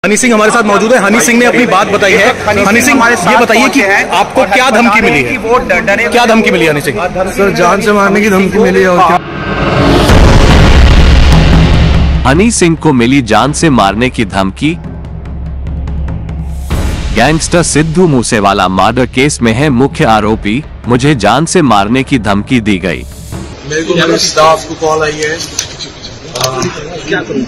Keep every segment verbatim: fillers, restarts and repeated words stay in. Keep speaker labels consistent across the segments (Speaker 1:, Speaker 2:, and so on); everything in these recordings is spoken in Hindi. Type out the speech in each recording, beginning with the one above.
Speaker 1: हनी सिंह हमारे साथ मौजूद है। हनी सिंह ने अपनी बात बताई है। हनी सिंह ये बताइए कि आपको क्या धमकी मिली है? क्या धमकी मिली हनी सिंह?
Speaker 2: सर जान से मारने की धमकी मिली है। और क्या?
Speaker 3: हनी सिंह को मिली जान से मारने की धमकी। Gangster Sidhu Moosewala murder case में है मुख्य आरोपी। मुझे जान से मारने की धमकी दी गई।
Speaker 2: मेरे को मेरे स्टाफ को कॉल आई है। क्या करूं?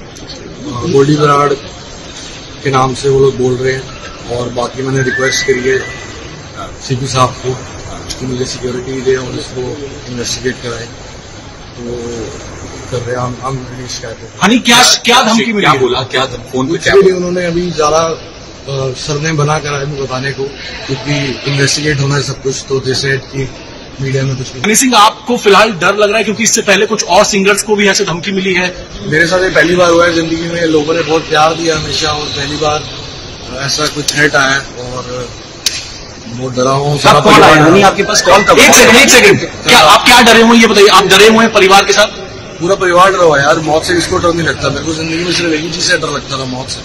Speaker 2: गोल्डी बराड़ के नाम से वो लोग बोल रहे हैं और बाकी मैंने रिक्वेस्ट करी है सीपी साहब को कि मुझे सिक्योरिटी दे और इसको इन्वेस्टिगेट कराए। तो कर रहे हम हम शिकायत।
Speaker 1: हनी क्या क्या धमकी मिली?
Speaker 4: क्या बोला? क्या फोन पे क्या?
Speaker 2: उन्होंने अभी ज्यादा सरनेम बना कर आए बताने को, क्योंकि इन्वेस्टिगेट होना है सब कुछ। तो जैसे कि मीडिया में कुछ।
Speaker 1: हनी सिंह आपको फिलहाल डर लग रहा है क्योंकि इससे पहले कुछ और सिंगर्स को भी ऐसे धमकी मिली है?
Speaker 2: मेरे साथ ये पहली बार हुआ है जिंदगी में। लोगों ने बहुत प्यार दिया हमेशा और पहली बार ऐसा कुछ थ्रेट आया और बहुत डरा हूँ।
Speaker 1: आपके पास कॉल कब? एक सेकंड एक सेकंड क्या आप क्या डरे हुए ये बताइए? आप डरे हुए हैं परिवार के साथ?
Speaker 2: पूरा परिवार डरा हुआ यार। मौत से किसको डर नहीं लगता? मेरे को जिंदगी में सिर्फ एक ही चीज से डर लगता था, मौत से।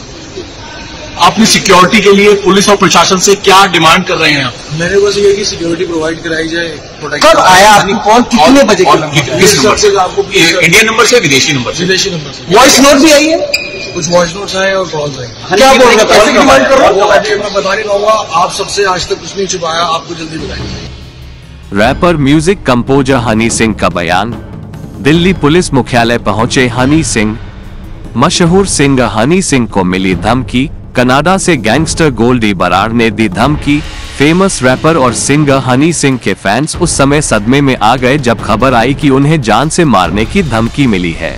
Speaker 1: अपनी सिक्योरिटी के लिए पुलिस और प्रशासन से क्या डिमांड कर रहे हैं आप?
Speaker 2: मैंने बस ये कि सिक्योरिटी प्रोवाइड कराई जाए।
Speaker 4: कब आया आपकी कॉल? कितने बजे?
Speaker 2: किस नंबर से? आपको
Speaker 4: इंडियन नंबर से विदेशी नंबर से?
Speaker 2: विदेशी नंबर से।
Speaker 4: वॉइस नोट भी आई है?
Speaker 2: कुछ वॉइस नोट्स आए और कॉल्स आए।
Speaker 4: क्या बोल रहे? पैसे की डिमांड कर रहा हूँ।
Speaker 2: मैं बता नहीं पाऊंगा। आप सबसे आज तक कुछ नहीं छुपाया, आपको जल्दी बताएंगे।
Speaker 3: Rapper music composer Honey Singh का बयान। दिल्ली पुलिस मुख्यालय पहुंचे हनी सिंह। मशहूर सिंगर हनी सिंह को मिली धमकी। कनाडा से गैंगस्टर गोल्डी बराड़ ने दी धमकी। फेमस रैपर और सिंगर हनी सिंह के फैंस उस समय सदमे में आ गए जब खबर आई कि उन्हें जान से मारने की धमकी मिली है।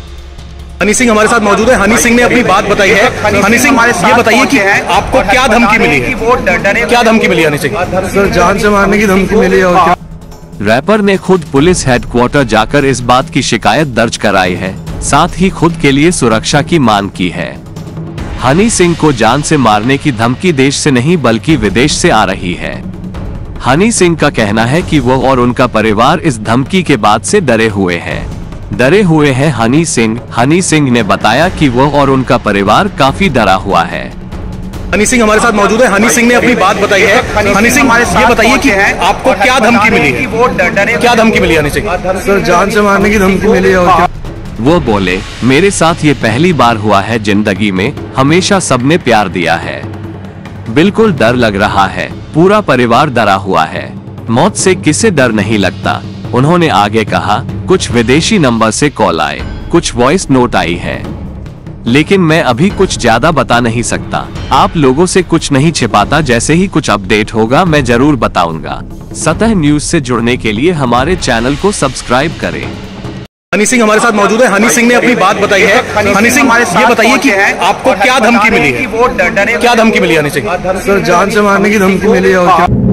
Speaker 1: हनी सिंह हमारे साथ मौजूद है। हनी सिंह ने अपनी बात बताई है। हनी सिंह ये बताइए कि आपको क्या धमकी मिली है? क्या धमकी मिली हनी सिंह?
Speaker 2: सर जान से मारने की धमकी मिली है। और क्या?
Speaker 3: रैपर ने खुद पुलिस हेडक्वार्टर जाकर इस बात की शिकायत दर्ज कराई है। साथ ही खुद के लिए सुरक्षा की मांग की है। हनी सिंह को जान से मारने की धमकी देश से नहीं बल्कि विदेश से आ रही है। हनी सिंह का कहना है कि वो और उनका परिवार इस धमकी के बाद से डरे हुए हैं। डरे हुए हैं हनी सिंह। हनी सिंह ने बताया कि वो और उनका परिवार काफी डरा हुआ है।
Speaker 1: हनी सिंह हमारे साथ मौजूद है। हनी सिंह ने अपनी बात बताई है। हनी सिंह ये बताइए कि आपको क्या धमकी मिली है? क्या धमकी मिली हनी सिंह?
Speaker 2: सर जान से मारने की धमकी मिली है। और क्या?
Speaker 3: वो बोले, मेरे साथ ये पहली बार हुआ है जिंदगी में। हमेशा सबने प्यार दिया है। बिल्कुल डर लग रहा है। पूरा परिवार डरा हुआ है। मौत से किसे डर नहीं लगता। उन्होंने आगे कहा, कुछ विदेशी नंबर से कॉल आए, कुछ वॉइस नोट आई है, लेकिन मैं अभी कुछ ज्यादा बता नहीं सकता। आप लोगों से कुछ नहीं छिपाता। जैसे ही कुछ अपडेट होगा मैं जरूर बताऊंगा। सतह न्यूज से जुड़ने के लिए हमारे चैनल को सब्सक्राइब करें।
Speaker 1: हनी सिंह हमारे साथ मौजूद है। हनी सिंह ने अपनी बात बताई है। हनी सिंह ये बताइए कि आपको क्या धमकी मिली है? क्या धमकी मिली हनी सिंह?
Speaker 2: सर जान से मारने की धमकी मिली है। और क्या?